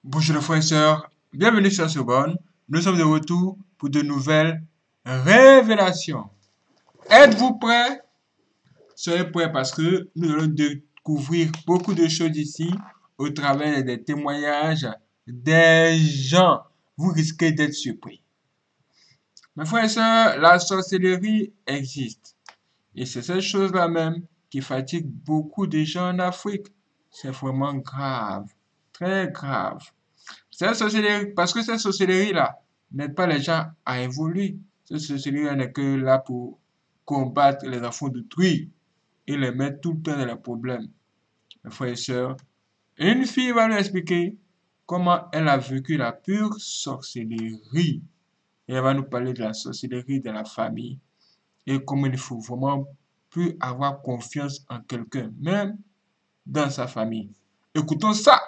Bonjour les frères et sœurs, bienvenue sur Sorbonne. Nous sommes de retour pour de nouvelles révélations. Êtes-vous prêts? Soyez prêts parce que nous allons découvrir beaucoup de choses ici au travers des témoignages des gens. Vous risquez d'être surpris. Mes frères et sœurs, la sorcellerie existe. Et c'est cette chose-là même qui fatigue beaucoup de gens en Afrique. C'est vraiment grave, très grave. Cette sorcellerie, parce que cette sorcellerie-là n'aide pas les gens à évoluer. Cette sorcellerie n'est que là pour combattre les enfants d'autrui et les mettre tout le temps dans les problèmes. Mes frères et sœurs, une fille va nous expliquer comment elle a vécu la pure sorcellerie. Et elle va nous parler de la sorcellerie de la famille et comment il faut vraiment plus avoir confiance en quelqu'un, même dans sa famille. Écoutons ça.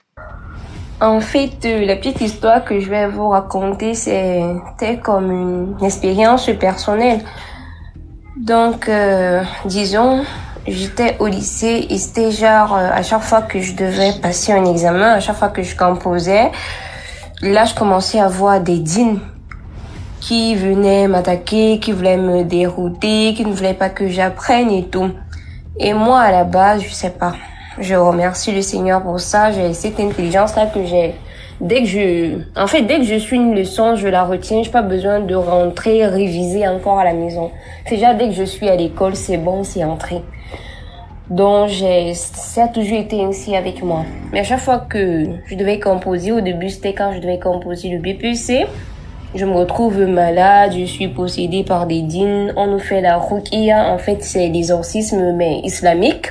En fait, la petite histoire que je vais vous raconter, c'était comme une expérience personnelle. Donc, disons, j'étais au lycée et c'était genre, à chaque fois que je devais passer un examen, à chaque fois que je composais, là, je commençais à voir des djinns qui venaient m'attaquer, qui voulaient me dérouter, qui ne voulaient pas que j'apprenne et tout. Et moi, à la base, je sais pas. Je remercie le Seigneur pour ça. J'ai cette intelligence-là que j'ai. Dès que je suis une leçon, je la retiens. J'ai pas besoin de rentrer, réviser encore à la maison. C'est déjà dès que je suis à l'école, c'est bon, c'est entré. Donc, ça a toujours été ainsi avec moi. Mais à chaque fois que je devais composer, au début, c'était quand je devais composer le BPC. Je me retrouve malade, je suis possédée par des djinns. On nous fait la ruqya. En fait, c'est l'exorcisme, mais islamique.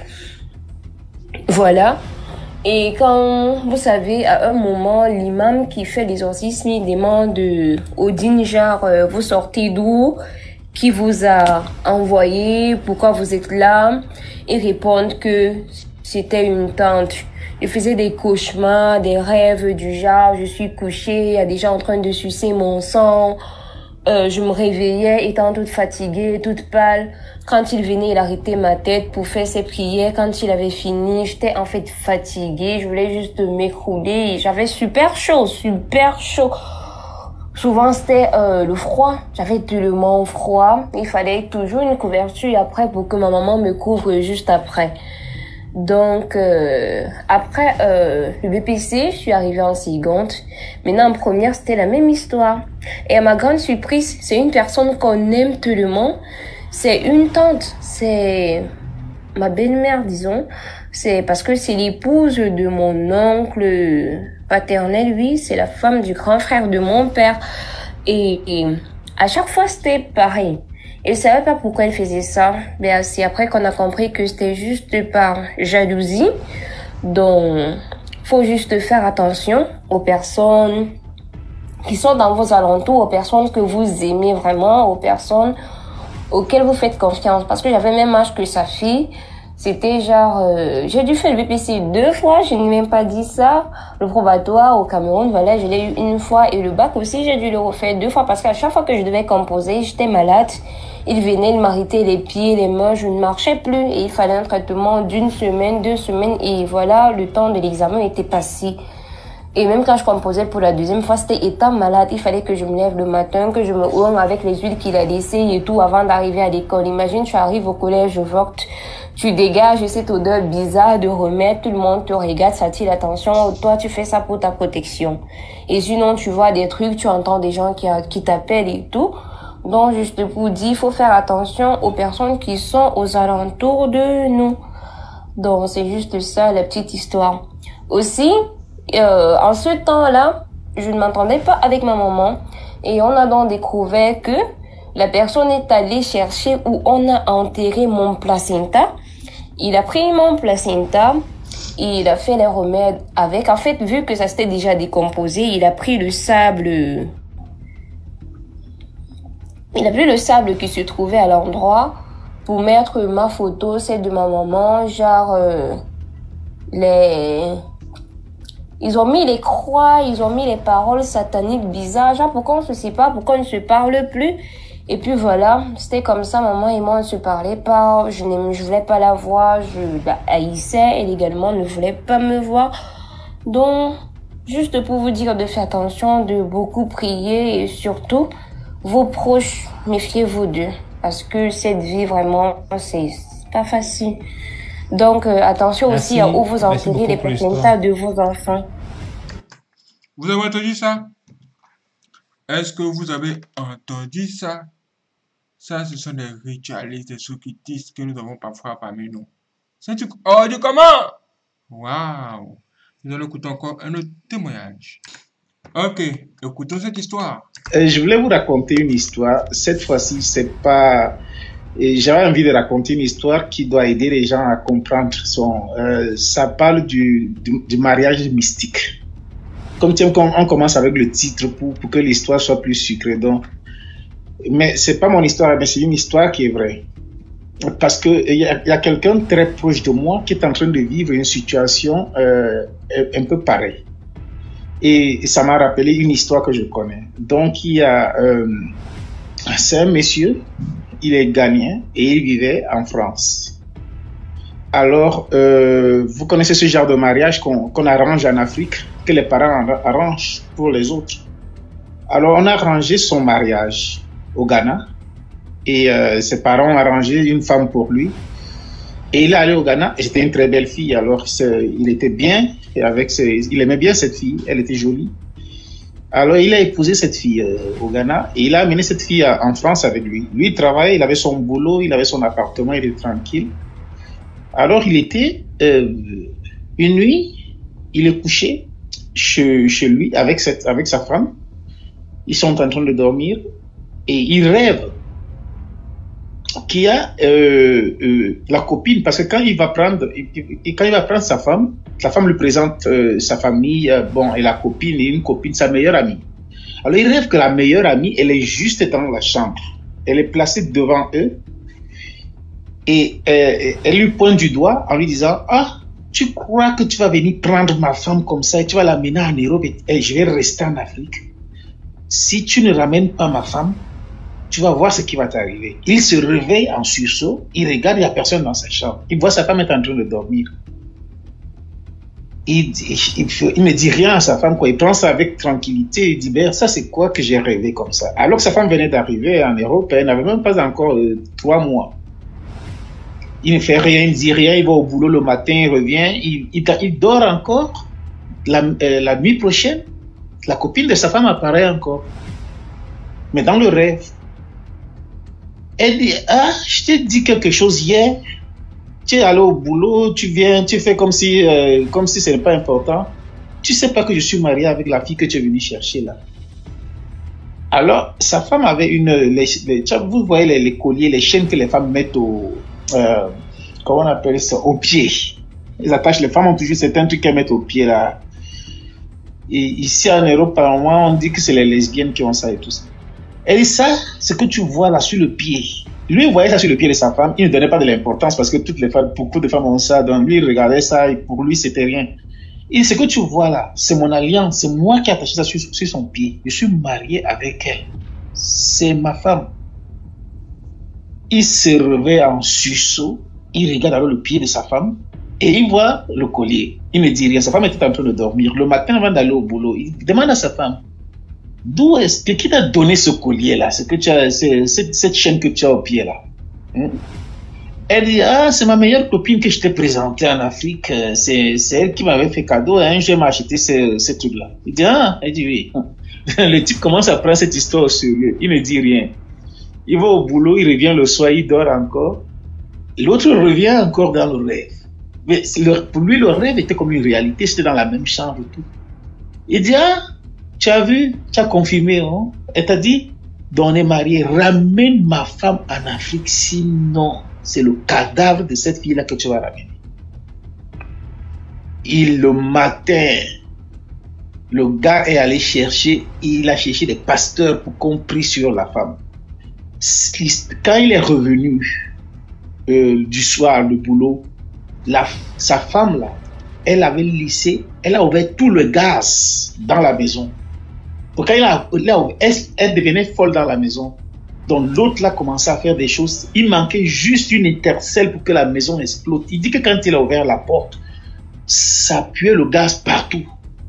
Voilà. Et quand, vous savez, à un moment, l'imam qui fait l'exorcisme, il demande au djinn, genre, vous sortez d'où? Qui vous a envoyé? Pourquoi vous êtes là? Ils répondent que c'était une tante. Je faisais des cauchemars, des rêves du genre, je suis couchée, il y a des gens en train de sucer mon sang. Je me réveillais étant toute fatiguée, toute pâle. Quand il venait, il arrêtait ma tête pour faire ses prières. Quand il avait fini, j'étais en fait fatiguée. Je voulais juste m'écrouler. J'avais super chaud, super chaud. Souvent, c'était le froid. J'avais tellement froid. Il fallait toujours une couverture après pour que ma maman me couvre juste après. Donc, après le BPC, je suis arrivée en seconde. Maintenant, en première, c'était la même histoire. Et à ma grande surprise, c'est une personne qu'on aime tellement. C'est une tante. C'est ma belle-mère, disons. C'est parce que c'est l'épouse de mon oncle paternel, oui. C'est la femme du grand frère de mon père. Et à chaque fois, c'était pareil. Elle savait pas pourquoi elle faisait ça. Mais c'est après qu'on a compris que c'était juste par jalousie. Donc, faut juste faire attention aux personnes qui sont dans vos alentours, aux personnes que vous aimez vraiment, aux personnes auxquelles vous faites confiance. Parce que j'avais même âge que sa fille. C'était genre, j'ai dû faire le BPC 2 fois, je n'ai même pas dit ça. Le probatoire au Cameroun, voilà, je l'ai eu une fois. Et le bac aussi, j'ai dû le refaire 2 fois parce qu'à chaque fois que je devais composer, j'étais malade. Il venait, il m'arrêtait les pieds, les mains, je ne marchais plus. Et il fallait un traitement d'une semaine, 2 semaines. Et voilà, le temps de l'examen était passé. Et même quand je composais pour la deuxième fois, c'était étant malade. Il fallait que je me lève le matin, que je me oigne avec les huiles qu'il a laissées et tout avant d'arriver à l'école. Imagine, tu arrives au collège, tu dégages cette odeur bizarre de remède, tout le monde te regarde, ça attire l'attention. Toi, tu fais ça pour ta protection. Et sinon, tu vois des trucs, tu entends des gens qui t'appellent et tout. Donc, juste pour dire, il faut faire attention aux personnes qui sont aux alentours de nous. Donc, c'est juste ça, la petite histoire. Aussi, en ce temps-là, je ne m'entendais pas avec ma maman et on a donc découvert que la personne est allée chercher où on a enterré mon placenta. Il a pris mon placenta, il a fait les remèdes avec. En fait, vu que ça s'était déjà décomposé, il a pris le sable. Il a pris le sable qui se trouvait à l'endroit pour mettre ma photo, celle de ma maman, genre ils ont mis les croix, ils ont mis les paroles sataniques bizarres, genre pourquoi on se sait pas, pourquoi on ne se parle plus. Et puis voilà, c'était comme ça, maman et moi on se parlait pas, je voulais pas la voir, je la haïssais, elle également ne voulait pas me voir. Donc Juste pour vous dire de faire attention, de beaucoup prier et surtout, vos proches, méfiez-vous d'eux. Parce que cette vie, vraiment, c'est pas facile. Donc, attention aussi à où vous Merci enterrez beaucoup les pour l'histoire. placenta de vos enfants. Vous avez entendu ça? Est-ce que vous avez entendu ça? Ça, ce sont des ritualistes, des soukitistes que nous avons parfois parmi nous. C'est du... Oh, du comment? Waouh! Nous allons écouter encore un autre témoignage. Ok, écoutons cette histoire. Je voulais vous raconter une histoire. Cette fois-ci, c'est pas. J'avais envie de raconter une histoire qui doit aider les gens à comprendre ça parle du mariage mystique. Comme tiens, on commence avec le titre pour que l'histoire soit plus sucrée. Donc, mais c'est pas mon histoire, mais c'est une histoire qui est vraie. Parce que il y a quelqu'un très proche de moi qui est en train de vivre une situation un peu pareille. Et ça m'a rappelé une histoire que je connais. Donc, c'est un monsieur, il est ghanéen et il vivait en France. Alors, vous connaissez ce genre de mariage qu'on arrange en Afrique, que les parents arrangent pour les autres. Alors, on a arrangé son mariage au Ghana et ses parents ont arrangé une femme pour lui. Et il est allé au Ghana, et c'était une très belle fille, alors il était bien, il aimait bien cette fille, elle était jolie. Alors il a épousé cette fille au Ghana, et il a amené cette fille en France avec lui. Lui, il travaillait, il avait son boulot, il avait son appartement, il était tranquille. Alors il était, une nuit, il est couché chez lui avec sa femme. Ils sont en train de dormir, et il rêve qu'il y a la copine, parce que quand il va prendre sa femme lui présente sa famille, et la copine et une copine, sa meilleure amie. Alors il rêve que la meilleure amie, elle est juste dans la chambre, elle est placée devant eux et elle lui pointe du doigt en lui disant: ah, tu crois que tu vas venir prendre ma femme comme ça et tu vas l'amener en Europe et je vais rester en Afrique? Si tu ne ramènes pas ma femme, tu vas voir ce qui va t'arriver. Il se réveille en sursaut, il regarde, il n'y a personne dans sa chambre. Il voit sa femme être en train de dormir. Il ne dit rien à sa femme, quoi. Il prend ça avec tranquillité. Il dit: ben, ça c'est quoi que j'ai rêvé comme ça? Alors que sa femme venait d'arriver en Europe, elle n'avait même pas encore 3 mois. Il ne fait rien, il ne dit rien, il va au boulot le matin, il revient, il dort encore. La nuit prochaine, la copine de sa femme apparaît encore. Mais dans le rêve. Elle dit: ah, je t'ai dit quelque chose hier. Tu es allé au boulot, tu viens, tu fais comme si ce n'est pas important. Tu sais pas que je suis marié avec la fille que tu es venu chercher là. Alors, sa femme avait vous voyez les colliers, les chaînes que les femmes mettent comment on appelle ça, au pied. Ils attachent, les femmes ont toujours certains trucs qu'elles mettent au pied là. Et ici en Europe, par moment, on dit que c'est les lesbiennes qui ont ça et tout ça. Elle dit: ça, ce que tu vois là sur le pied. Lui, il voyait ça sur le pied de sa femme. Il ne donnait pas de l'importance parce que beaucoup de femmes ont ça. Donc lui, il regardait ça et pour lui, c'était rien. Il dit: ce que tu vois là, c'est mon alliance. C'est moi qui ai attaché ça sur son pied. Je suis marié avec elle. C'est ma femme. Il se réveille en sursaut. Il regarde alors le pied de sa femme et il voit le collier. Il ne dit rien. Sa femme était en train de dormir. Le matin, avant d'aller au boulot, il demande à sa femme: qui t'a donné ce collier là, cette chaîne que tu as au pied là? Elle dit: ah, c'est ma meilleure copine que je t'ai présentée en Afrique, c'est elle qui m'avait fait cadeau, un jour elle m'a acheté ce truc là. Il dit: ah. Elle dit: oui. Le type commence à prendre cette histoire au sérieux, il ne dit rien. Il va au boulot, il revient le soir, il dort encore. L'autre revient encore dans le rêve. Mais pour lui, le rêve était comme une réalité, c'était dans la même chambre et tout. Il dit: ah, tu as vu, tu as confirmé, hein? Elle t'a dit: donc on est mariés, ramène ma femme en Afrique, sinon c'est le cadavre de cette fille-là que tu vas ramener. Le matin, le gars est allé chercher, il a cherché des pasteurs pour qu'on prie sur la femme. Quand il est revenu du soir, le boulot, sa femme là, elle avait laissé, elle a ouvert tout le gaz dans la maison. Donc quand elle devenait folle dans la maison. Donc l'autre là commençait à faire des choses. Il manquait juste une étincelle pour que la maison explose. Il dit que quand il a ouvert la porte, ça puait le gaz partout.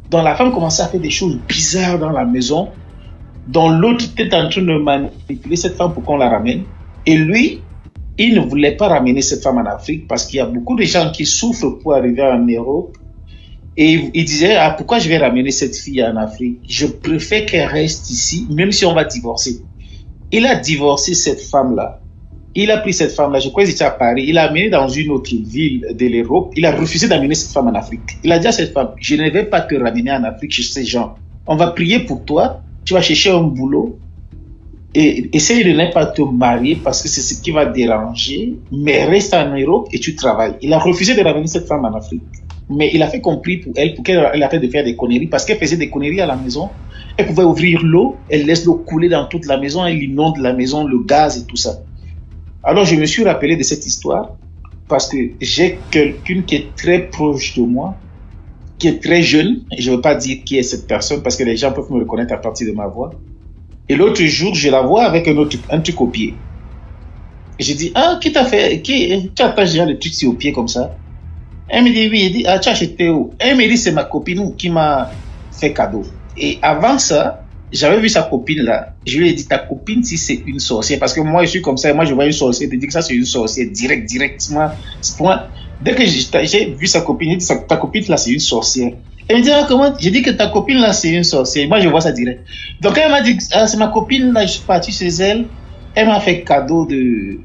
Donc la femme commençait à faire des choses bizarres dans la maison, dont l'autre était en train de manipuler cette femme pour qu'on la ramène. Et lui, il ne voulait pas ramener cette femme en Afrique parce qu'il y a beaucoup de gens qui souffrent pour arriver en Europe. Et il disait, ah, pourquoi je vais ramener cette fille en Afrique? Je préfère qu'elle reste ici, même si on va divorcer. Il a divorcé cette femme-là. Il a pris cette femme-là, je crois qu'il était à Paris, il l'a amenée dans une autre ville de l'Europe. Il a refusé d'amener cette femme en Afrique. Il a dit à cette femme, je ne vais pas te ramener en Afrique chez ces gens. On va prier pour toi, tu vas chercher un boulot et essaye de ne pas te marier parce que c'est ce qui va déranger, mais reste en Europe et tu travailles. Il a refusé de ramener cette femme en Afrique. Mais il a fait compris pour elle, pour qu'elle arrête de faire des conneries, parce qu'elle faisait des conneries à la maison. Elle pouvait ouvrir l'eau, elle laisse l'eau couler dans toute la maison, elle inonde la maison, le gaz et tout ça. Alors je me suis rappelé de cette histoire parce que j'ai quelqu'une qui est très proche de moi, qui est très jeune, et je ne veux pas dire qui est cette personne parce que les gens peuvent me reconnaître à partir de ma voix. Et l'autre jour, je la vois avec un truc au pied. Et j'ai dit, ah, qui t'a fait, tu attaches déjà le truc sur au pied comme ça? Elle me dit, oui, elle dit, ah, tu as acheté où? Elle me dit, c'est ma copine qui m'a fait cadeau. Et avant ça, j'avais vu sa copine là. Je lui ai dit, ta copine, si c'est une sorcière, parce que moi, je suis comme ça, moi, je vois une sorcière, je dis que ça, c'est une sorcière, directement. Pour moi, dès que j'ai vu sa copine, j'ai dit, ta copine là, c'est une sorcière. Elle me dit, ah, comment? J'ai dit que ta copine là, c'est une sorcière. Moi, je vois ça direct. Donc, elle m'a dit, ah, c'est ma copine là, je suis parti chez elle. Elle m'a fait cadeau de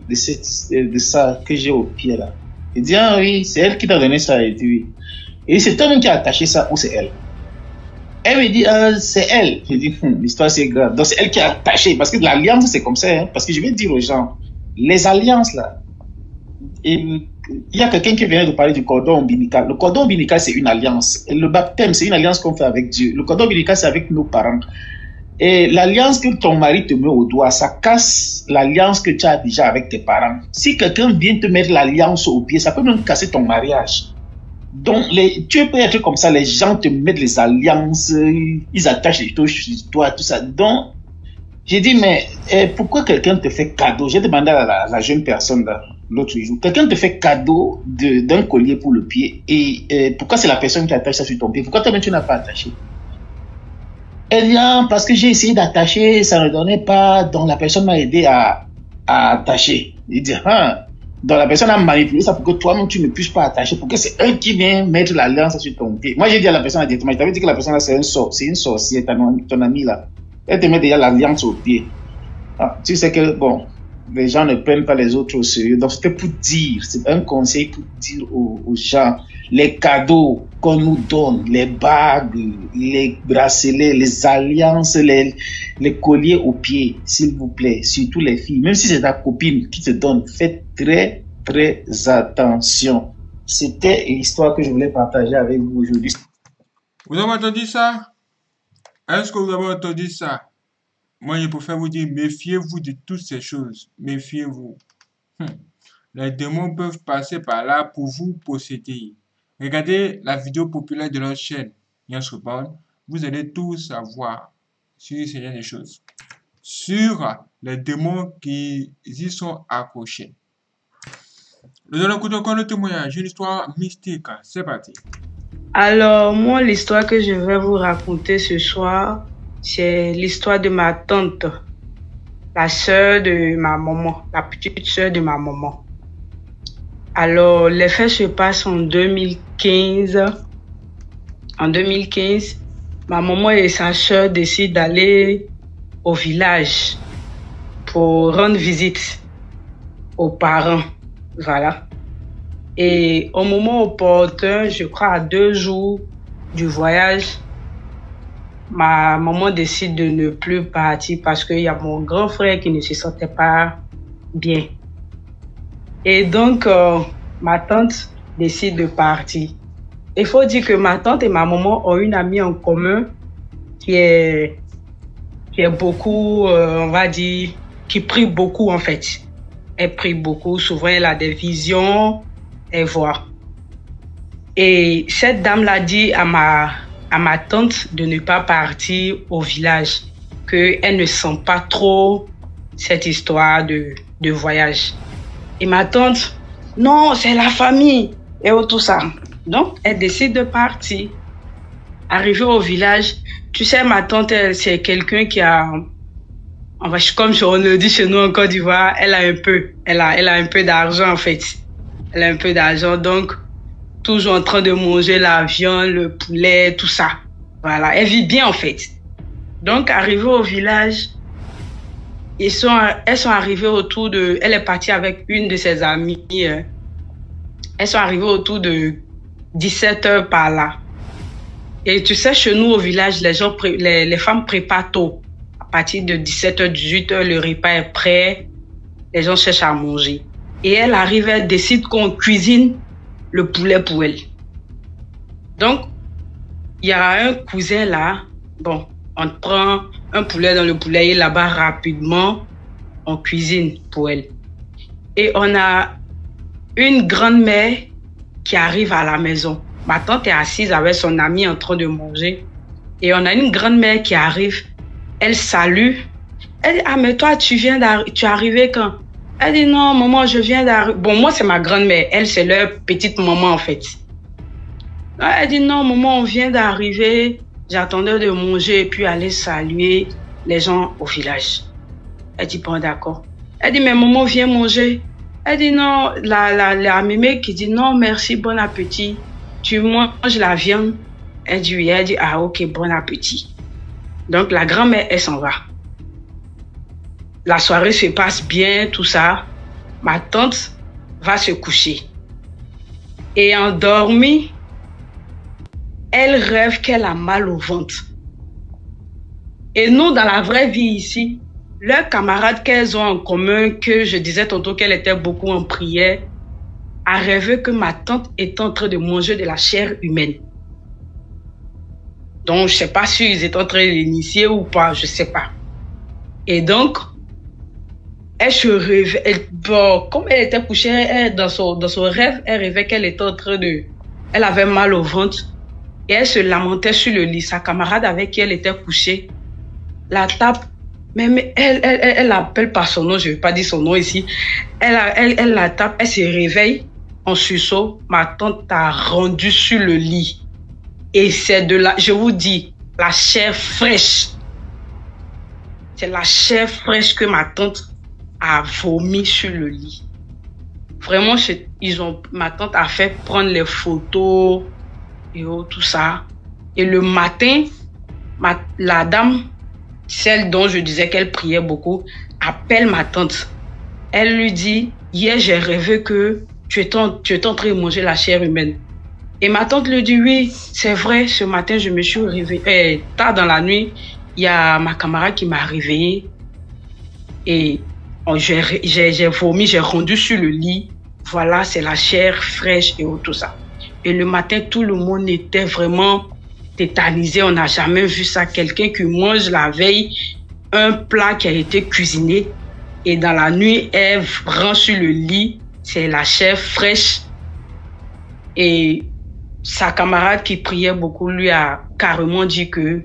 ça que j'ai au pied là. Il dit, ah oui, c'est elle qui t'a donné ça. Il dit, oui. Et c'est toi-même qui a attaché ça ou c'est elle? Elle me dit, c'est elle. Je dis, l'histoire c'est grave. Donc c'est elle qui a attaché. Parce que l'alliance c'est comme ça. Hein. Parce que je vais dire aux gens, les alliances là, il y a quelqu'un qui vient de parler du cordon ombilical. Le cordon ombilical c'est une alliance. Et le baptême c'est une alliance qu'on fait avec Dieu. Le cordon ombilical c'est avec nos parents. Et l'alliance que ton mari te met au doigt, ça casse l'alliance que tu as déjà avec tes parents. Si quelqu'un vient te mettre l'alliance au pied, ça peut même casser ton mariage. Donc, tu peux être comme ça, les gens te mettent les alliances, ils attachent les touches sur toi, tout ça. Donc, j'ai dit, mais pourquoi quelqu'un te fait cadeau? J'ai demandé à la jeune personne là, l'autre jour, quelqu'un te fait cadeau d'un collier pour le pied et pourquoi c'est la personne qui attache ça sur ton pied? Pourquoi toi-même tu n'as pas attaché? Elle dit, ah, parce que j'ai essayé d'attacher, ça ne donnait pas, donc la personne m'a aidé à attacher. Il dit, ah, donc la personne a manipulé ça pour que toi-même tu ne puisses pas attacher, pour que c'est elle qui vient mettre l'alliance sur ton pied. Moi j'ai dit à la personne directement, je t'avais dit que la personne là c'est une sorcière, ton amie là. Elle te met déjà l'alliance au pied. Ah, tu sais que, bon, les gens ne prennent pas les autres au sérieux. Donc c'était pour dire, c'est un conseil pour dire aux gens, les cadeaux qu'on nous donne, les bagues, les bracelets, les alliances, les colliers au pied, s'il vous plaît, surtout les filles, même si c'est ta copine qui te donne, faites très, très attention. C'était l'histoire que je voulais partager avec vous aujourd'hui. Vous avez entendu ça? Est-ce que vous avez entendu ça? Moi, je préfère vous dire, méfiez-vous de toutes ces choses. Méfiez-vous. Les démons peuvent passer par là pour vous posséder. Regardez la vidéo populaire de notre chaîne, Yans Reborn. Vous allez tout savoir sur ce genre de choses. Sur les démons qui y sont accrochés. Nous allons écouter encore le témoignage, une histoire mystique. C'est parti. Alors, moi, l'histoire que je vais vous raconter ce soir, c'est l'histoire de ma tante, la sœur de ma maman, la petite sœur de ma maman. Alors, les faits se passent en 2015. En 2015, ma maman et sa sœur décident d'aller au village pour rendre visite aux parents. Voilà. Et au moment opportun, je crois à 2 jours du voyage, ma maman décide de ne plus partir parce qu'il y a mon grand frère qui ne se sentait pas bien. Et donc, ma tante décide de partir. Il faut dire que ma tante et ma maman ont une amie en commun qui est beaucoup, on va dire, qui prie beaucoup en fait. Elle prie beaucoup, souvent elle a des visions, elle voit. Et cette dame l'a dit à ma tante de ne pas partir au village, qu'elle ne sent pas trop cette histoire de voyage. Et ma tante, non, c'est la famille et tout ça. Donc, elle décide de partir. arrivé au village, tu sais, ma tante, c'est quelqu'un qui a, comme on le dit chez nous en Côte d'Ivoire, elle a un peu d'argent en fait. Elle a un peu d'argent, donc toujours en train de manger la viande, le poulet, tout ça. Voilà, elle vit bien en fait. Donc, arrivée au village, elles sont arrivées autour de... Elle est partie avec une de ses amies. Elles sont arrivées autour de 17 heures par là. Et tu sais, chez nous au village, les femmes préparent tôt. À partir de 17 heures, 18 heures, le repas est prêt. Les gens cherchent à manger. Et elle arrive, elle décide qu'on cuisine le poulet pour elle. Donc, il y a un cousin là. Bon, on prend un poulet dans le poulailler là-bas rapidement. On cuisine pour elle. Et on a une grand-mère qui arrive à la maison. Ma tante est assise avec son amie en train de manger. Et on a une grand-mère qui arrive. Elle salue. Elle dit, ah, mais toi, tu es arrivé quand? Elle dit, non, maman, je viens d'arriver. Bon, moi, c'est ma grand-mère. Elle, c'est leur petite maman, en fait. Elle dit, non, maman, on vient d'arriver. J'attendais de manger et puis aller saluer les gens au village. Elle dit, bon, d'accord. Elle dit, mais maman, viens manger. Elle dit, non, la mémé qui dit, non, merci, bon appétit. Tu manges la viande? Elle dit, oui. Elle dit, ah, ok, bon appétit. Donc, la grand-mère, elle s'en va. La soirée se passe bien, tout ça. Ma tante va se coucher. Et endormie, elle rêve qu'elle a mal au ventre. Et nous, dans la vraie vie ici, leurs camarades qu'elles ont en commun, que je disais tantôt qu'elle était beaucoup en prière, a rêvé que ma tante est en train de manger de la chair humaine. Donc, je ne sais pas si ils étaient en train de l'initier ou pas, je ne sais pas. Et donc, elle se réveille. Bon, comme elle était couchée, dans son rêve, elle rêvait qu'elle était en train de... Elle avait mal au ventre et elle se lamentait sur le lit. Sa camarade avec qui elle était couchée la tape. Mais elle l'appelle par son nom, je ne vais pas dire son nom ici. Elle la tape, elle se réveille en sursaut. Ma tante a rendu sur le lit. Et c'est de la, je vous dis, la chair fraîche. C'est la chair fraîche que ma tante a vomi sur le lit. Vraiment, ma tante a fait prendre les photos et tout ça. Et le matin, la dame, celle dont je disais qu'elle priait beaucoup, appelle ma tante. Elle lui dit, hier j'ai rêvé que tu étais en train de manger la chair humaine. Et ma tante lui dit, oui, c'est vrai, ce matin je me suis réveillée. Tard dans la nuit, il y a ma camarade qui m'a réveillée. Et j'ai vomi, j'ai rendu sur le lit. Voilà, c'est la chair fraîche et tout ça. Et le matin, tout le monde était vraiment tétanisé. On n'a jamais vu ça. Quelqu'un qui mange la veille un plat qui a été cuisiné. Et dans la nuit, elle prend sur le lit. C'est la chair fraîche. Et sa camarade qui priait beaucoup lui a carrément dit que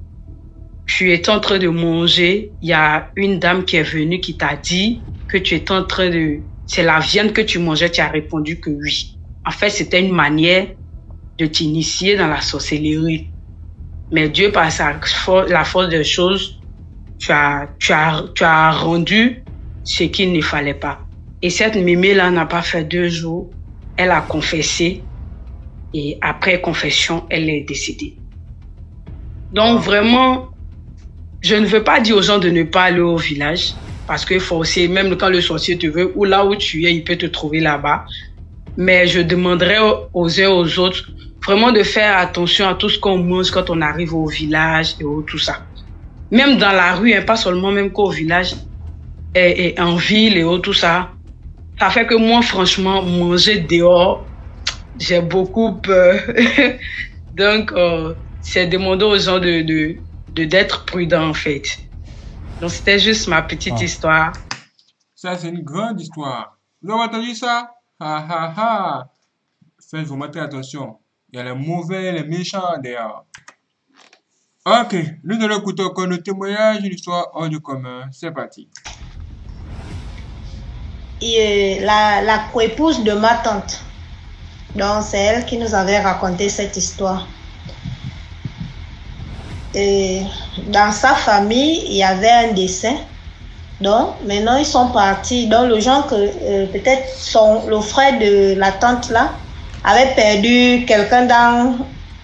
tu es en train de manger, il y a une dame qui est venue qui t'a dit que tu es en train de... C'est la viande que tu mangeais, tu as répondu que oui. En fait, c'était une manière de t'initier dans la sorcellerie. Mais Dieu, par la force des choses, tu as rendu ce qu'il ne fallait pas. Et cette mémé-là n'a pas fait 2 jours. Elle a confessé. Et après confession, elle est décédée. Donc vraiment, je ne veux pas dire aux gens de ne pas aller au village. Parce qu'il faut aussi, même quand le sorcier te veut, ou là où tu es, il peut te trouver là-bas. Mais je demanderais aux uns et aux autres vraiment de faire attention à tout ce qu'on mange quand on arrive au village et tout ça. Même dans la rue, hein, pas seulement même qu'au village, et en ville et tout ça. Ça fait que moi, franchement, manger dehors, j'ai beaucoup peur. Donc, c'est demander aux gens d'être prudents, en fait. Donc, c'était juste ma petite histoire. Ça, c'est une grande histoire. Vous avez entendu ça? Ha, ha, ha. Faites vraiment très attention. Il y a les mauvais, les méchants derrière. Ok, nous allons écouter encore nos témoignages, une histoire hors du commun. C'est parti. Et la coépouse de ma tante. Donc, c'est elle qui nous avait raconté cette histoire. Et dans sa famille, il y avait un décès. Donc, maintenant, ils sont partis. Donc, le genre que peut-être le frère de la tante là avait perdu quelqu'un dans...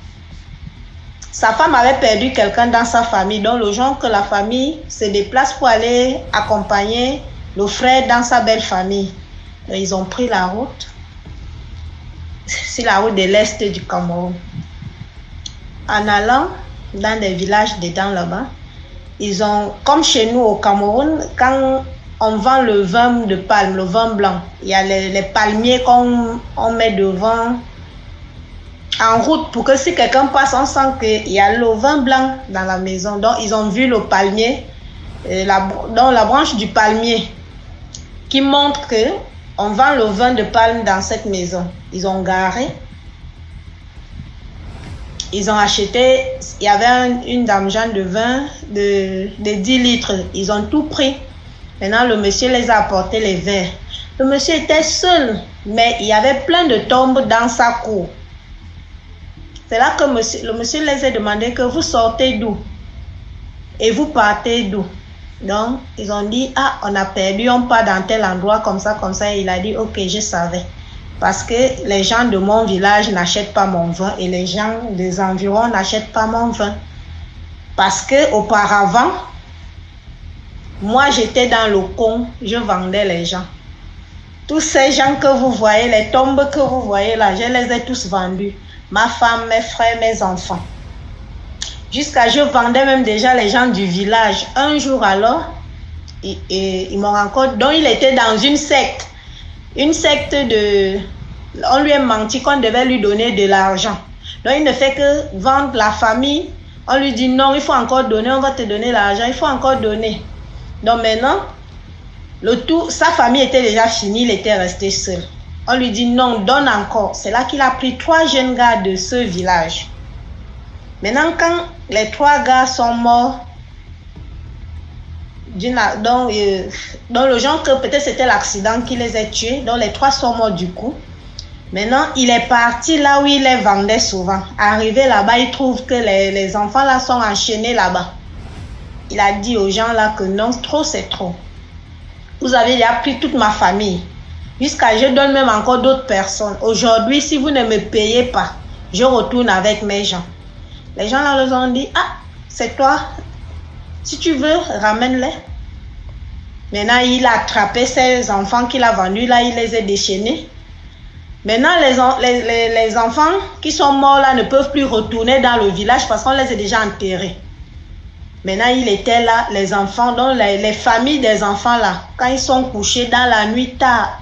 Sa femme avait perdu quelqu'un dans sa famille. Donc, le genre que la famille se déplace pour aller accompagner le frère dans sa belle famille. Donc, ils ont pris la route. C'est la route de l'Est du Cameroun. En allant dans des villages dedans là-bas, ils ont, comme chez nous au Cameroun, quand on vend le vin de palme, le vin blanc, il y a les palmiers qu'on met devant en route pour que si quelqu'un passe, on sent qu'il y a le vin blanc dans la maison. Donc, ils ont vu le palmier, dans la branche du palmier qui montre que on vend le vin de palme dans cette maison. Ils ont garé. Ils ont acheté, il y avait une dame Jeanne de vin de 10 litres. Ils ont tout pris. Maintenant, le monsieur les a apporté les verres. Le monsieur était seul, mais il y avait plein de tombes dans sa cour. C'est là que le monsieur les a demandé que vous sortez d'où et vous partez d'où. Donc, ils ont dit, ah, on a perdu, on part dans tel endroit, comme ça, comme ça. Et il a dit, ok, je savais. Parce que les gens de mon village n'achètent pas mon vin et les gens des environs n'achètent pas mon vin. Parce que auparavant, moi, j'étais dans le con, je vendais les gens. Tous ces gens que vous voyez, les tombes que vous voyez là, je les ai tous vendus. Ma femme, mes frères, mes enfants. Jusqu'à je vendais même déjà les gens du village. Un jour alors, ils m'ont rencontré. Donc il était dans une secte. Une secte de... On lui a menti qu'on devait lui donner de l'argent. Donc il ne fait que vendre la famille. On lui dit non, il faut encore donner, on va te donner l'argent, il faut encore donner. Donc maintenant, sa famille était déjà finie, il était resté seul. On lui dit non, donne encore. C'est là qu'il a pris 3 jeunes gars de ce village. Maintenant, quand les 3 gars sont morts, donc le genre que peut-être c'était l'accident qui les a tués, donc les 3 sont morts du coup. Maintenant, il est parti là où il les vendait souvent. Arrivé là-bas, il trouve que les enfants là sont enchaînés là-bas. Il a dit aux gens là que non, trop c'est trop. Vous avez déjà pris toute ma famille. Jusqu'à je donne même encore d'autres personnes. Aujourd'hui, si vous ne me payez pas, je retourne avec mes gens. Les gens là leur ont dit, ah, c'est toi. Si tu veux, ramène-les. Maintenant, il a attrapé ces enfants qu'il a vendus là, il les a déchaînés. Maintenant, les enfants qui sont morts là ne peuvent plus retourner dans le village parce qu'on les a déjà enterrés. Maintenant, il était là, les enfants, donc les familles des enfants là, quand ils sont couchés dans la nuit tard,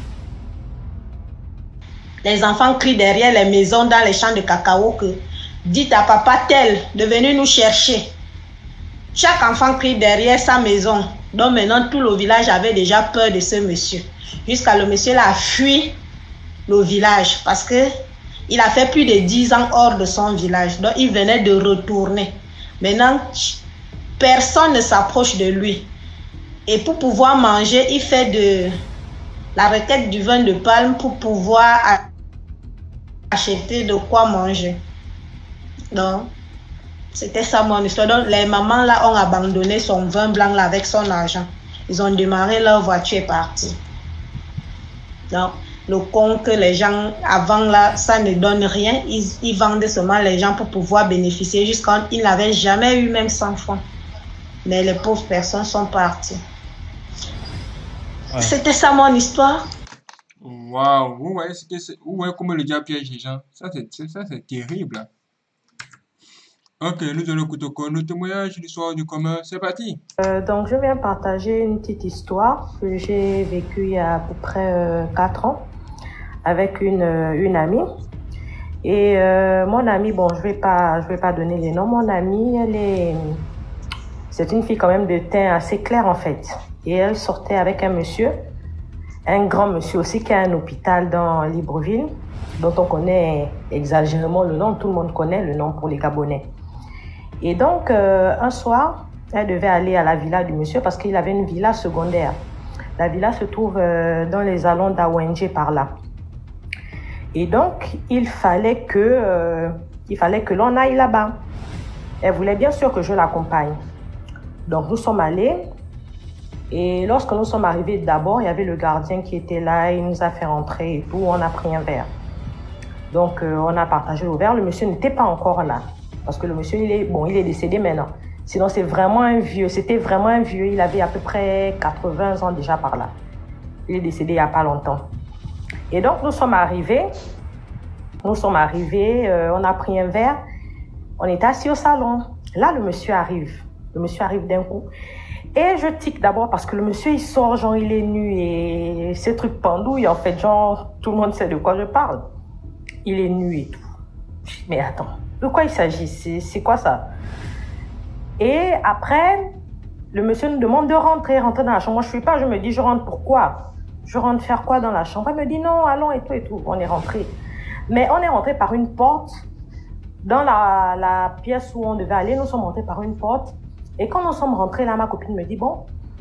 les enfants crient derrière les maisons dans les champs de cacao que dites à papa tel de venir nous chercher. Chaque enfant crie derrière sa maison. Donc maintenant, tout le village avait déjà peur de ce monsieur. Jusqu'à le monsieur là a fui le village parce que il a fait plus de 10 ans hors de son village. Donc il venait de retourner. Maintenant, personne ne s'approche de lui. Et pour pouvoir manger, il fait de la requête du vin de palme pour pouvoir acheter de quoi manger. Donc, c'était ça mon histoire. Donc, les mamans là ont abandonné son vin blanc là avec son argent. Ils ont démarré leur voiture et parti. Donc, le con que les gens avant là, ça ne donne rien. Ils vendaient seulement les gens pour pouvoir bénéficier jusqu'à ils n'avaient jamais eu même 100 francs. Mais les pauvres personnes sont parties. Ouais. C'était ça mon histoire. Waouh, vous voyez comment le diable piège les gens. Ça c'est terrible. Ok, nous allons écouter nos témoignages, l'histoire du commun. C'est parti. Donc, je viens partager une petite histoire que j'ai vécue il y a à peu près 4 ans avec une amie. Et mon amie, bon, je vais pas donner les noms. Mon amie, c'est une fille quand même de teint assez clair en fait. Et elle sortait avec un monsieur, un grand monsieur aussi qui a un hôpital dans Libreville, dont on connaît exagérément le nom. Tout le monde connaît le nom pour les Gabonais. Et donc, un soir, elle devait aller à la villa du monsieur parce qu'il avait une villa secondaire. La villa se trouve dans les allons d'Awenge par là. Et donc, il fallait que l'on aille là-bas. Elle voulait bien sûr que je l'accompagne. Donc, nous sommes allés. Et lorsque nous sommes arrivés, d'abord, il y avait le gardien qui était là. Il nous a fait rentrer et tout. On a pris un verre. Donc, on a partagé le verre. Le monsieur n'était pas encore là. Parce que le monsieur, il est décédé maintenant. Sinon, c'est vraiment un vieux. C'était vraiment un vieux. Il avait à peu près 80 ans déjà par là. Il est décédé il n'y a pas longtemps. Et donc, nous sommes arrivés. On a pris un verre. On était assis au salon. Là, le monsieur arrive. Le monsieur arrive d'un coup. Et je tique d'abord parce que le monsieur, il sort, genre, il est nu et ces trucs pendouilles, en fait, genre, tout le monde sait de quoi je parle. Il est nu et tout. Mais attends, de quoi il s'agit? C'est quoi ça? Et après, le monsieur nous demande de rentrer dans la chambre. Moi, je ne suis pas, je me dis, je rentre pourquoi? Je rentre faire quoi dans la chambre? Il me dit, non, allons et tout et tout. On est rentré. Mais on est rentré par une porte. Dans la pièce où on devait aller, nous sommes rentrés par une porte. Et quand nous sommes rentrés, là, ma copine me dit, bon,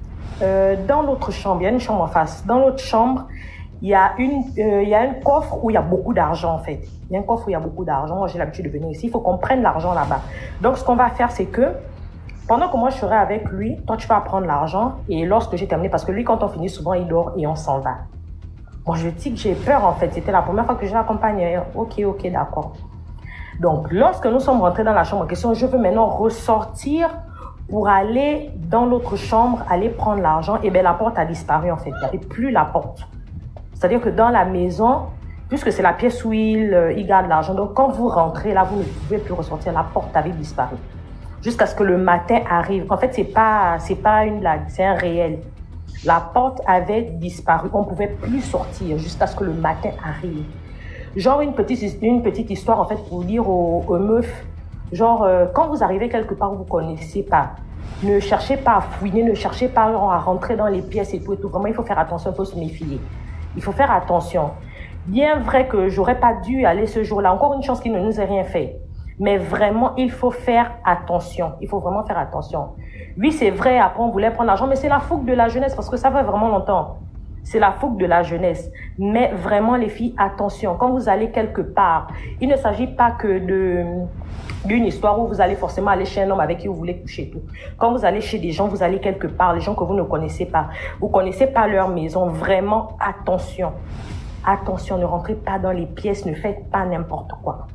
dans l'autre chambre, il y a une chambre en face. Dans l'autre chambre, il y a un coffre où il y a beaucoup d'argent, en fait. Il y a un coffre où il y a beaucoup d'argent. Moi, j'ai l'habitude de venir ici. Il faut qu'on prenne l'argent là-bas. Donc, ce qu'on va faire, c'est que pendant que moi, je serai avec lui, toi, tu vas prendre l'argent. Et lorsque j'ai terminé, parce que lui, quand on finit, souvent, il dort et on s'en va. Moi, je dis que j'ai peur, en fait. C'était la première fois que je l'accompagnais. Ok, d'accord. Donc, lorsque nous sommes rentrés dans la chambre en question, je veux maintenant ressortir pour aller dans l'autre chambre, aller prendre l'argent. Et bien, la porte a disparu, en fait. Il n'y avait plus la porte. C'est-à-dire que dans la maison, puisque c'est la pièce où il garde l'argent, donc quand vous rentrez, là, vous ne pouvez plus ressortir. La porte avait disparu. Jusqu'à ce que le matin arrive. En fait, c'est pas une blague, c'est un réel. La porte avait disparu. On ne pouvait plus sortir jusqu'à ce que le matin arrive. Genre une petite histoire, en fait, pour dire aux meufs, genre, quand vous arrivez quelque part où vous ne connaissez pas, ne cherchez pas à fouiner, ne cherchez pas à rentrer dans les pièces et tout et tout. Vraiment, il faut faire attention, il faut se méfier. Il faut faire attention. Bien vrai que j'aurais pas dû aller ce jour-là. Encore une chance qu'il ne nous ait rien fait. Mais vraiment, il faut faire attention. Il faut vraiment faire attention. Oui, c'est vrai, après on voulait prendre l'argent, mais c'est la fougue de la jeunesse parce que ça fait vraiment longtemps. C'est la fougue de la jeunesse. Mais vraiment, les filles, attention. Quand vous allez quelque part, il ne s'agit pas que d'une histoire où vous allez forcément aller chez un homme avec qui vous voulez coucher tout. Quand vous allez chez des gens, vous allez quelque part, les gens que vous ne connaissez pas. Vous connaissez pas leur maison. Vraiment, attention. Attention, ne rentrez pas dans les pièces, ne faites pas n'importe quoi.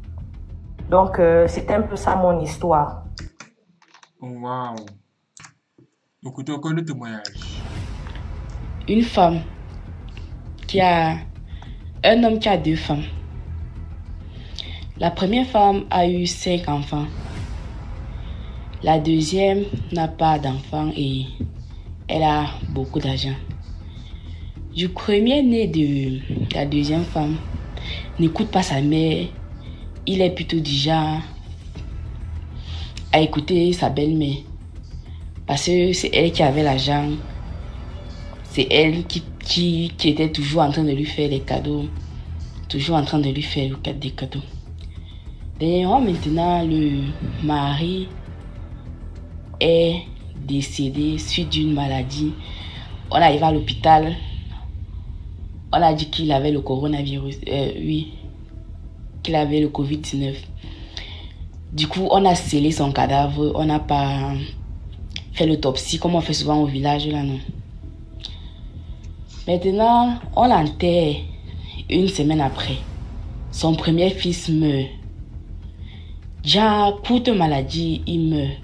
Donc, c'est un peu ça mon histoire. Waouh. Écoutez encore le témoignage. Une femme un homme qui a 2 femmes. La première femme a eu 5 enfants. La deuxième n'a pas d'enfants et elle a beaucoup d'argent. Du premier né de la deuxième femme n'écoute pas sa mère. Il est plutôt du genre à écouter sa belle-mère. Parce que c'est elle qui avait l'argent. C'est elle qui était toujours en train de lui faire des cadeaux. Toujours en train de lui faire des cadeaux. D'ailleurs, maintenant, le mari est décédé suite d'une maladie. On arrive à l'hôpital. On a dit qu'il avait le coronavirus. Qu'il avait le Covid-19. Du coup, on a scellé son cadavre. On n'a pas fait l'autopsie comme on fait souvent au village là, non. Maintenant, on l'enterre 1 semaine après. Son premier fils meurt. Déjà, courte maladie, il meurt.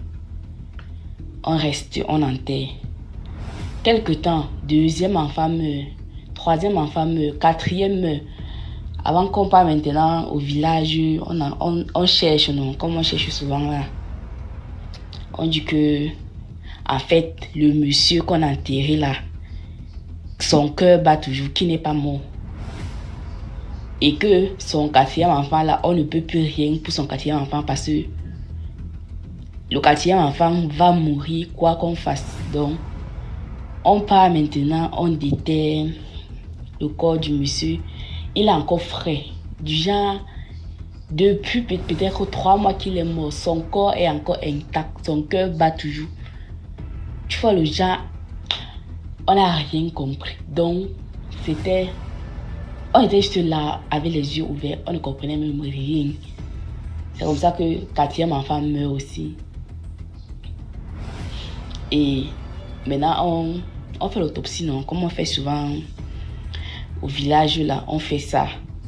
On enterre. Quelque temps, 2e enfant meurt. 3e enfant meurt. 4e meurt. Avant qu'on parte maintenant au village, on cherche, non, comme on cherche souvent là. On dit que, en fait, le monsieur qu'on a enterré là, son cœur bat toujours, qui n'est pas mort. Et que son 4e enfant là, on ne peut plus rien pour son 4e enfant parce que le 4e enfant va mourir quoi qu'on fasse. Donc, on part maintenant, on déterre le corps du monsieur. Il est encore frais. Du genre, depuis peut-être 3 mois qu'il est mort, son corps est encore intact, son cœur bat toujours. Tu vois le genre, on n'a rien compris. Donc, on était juste là avec les yeux ouverts, on ne comprenait même rien. C'est comme ça que quatrième enfant meurt aussi. Et maintenant, on fait l'autopsie, non? Comme on fait souvent au village, là, on fait ça.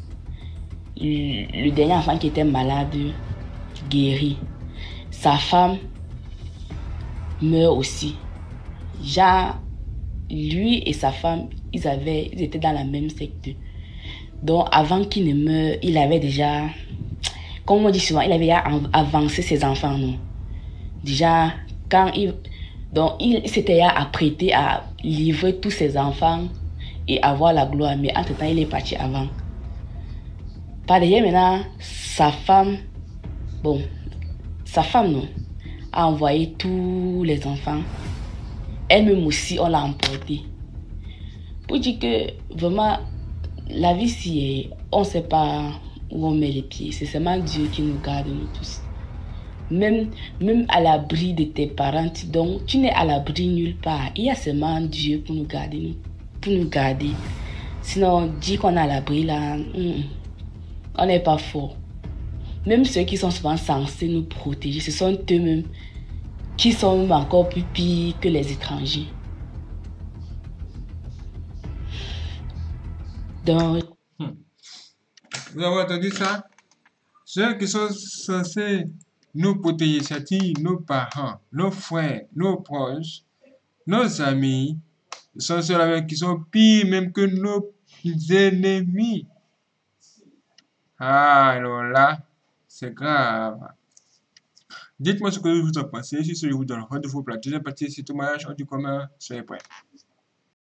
Le dernier enfant qui était malade guérit. Sa femme meurt aussi. Genre, lui et sa femme, ils étaient dans la même secte. Donc, avant qu'il ne meure, il avait déjà, comme on dit souvent, il avait avancé ses enfants, non? Déjà, donc, il s'était apprêté à livrer tous ses enfants et avoir la gloire. Mais entre-temps, il est parti avant. Par derrière, maintenant, sa femme, non, a envoyé tous les enfants. Elle-même aussi, on l'a emportée. Pour dire que, vraiment, la vie, si on ne sait pas où on met les pieds. C'est seulement Dieu qui nous garde, nous tous. Même à l'abri de tes parents, donc tu n'es à l'abri nulle part. Il y a seulement Dieu pour nous garder. Sinon, dire qu'on est à l'abri là, on n'est pas fort. Même ceux qui sont souvent censés nous protéger, ce sont eux-mêmes qui sont encore plus pires que les étrangers. Donc, vous avez entendu ça? Ceux qui sont censés nous protéger, c'est-à-dire nos parents, nos frères, nos proches, nos amis, sont ceux-là qui sont pires même que nos ennemis. Ah, alors là, c'est grave. Dites-moi ce que vous en pensez. Si je vous donne rendez-vous pour la deuxième partie, c'est tout mariage hors du commun. Soyez prêts.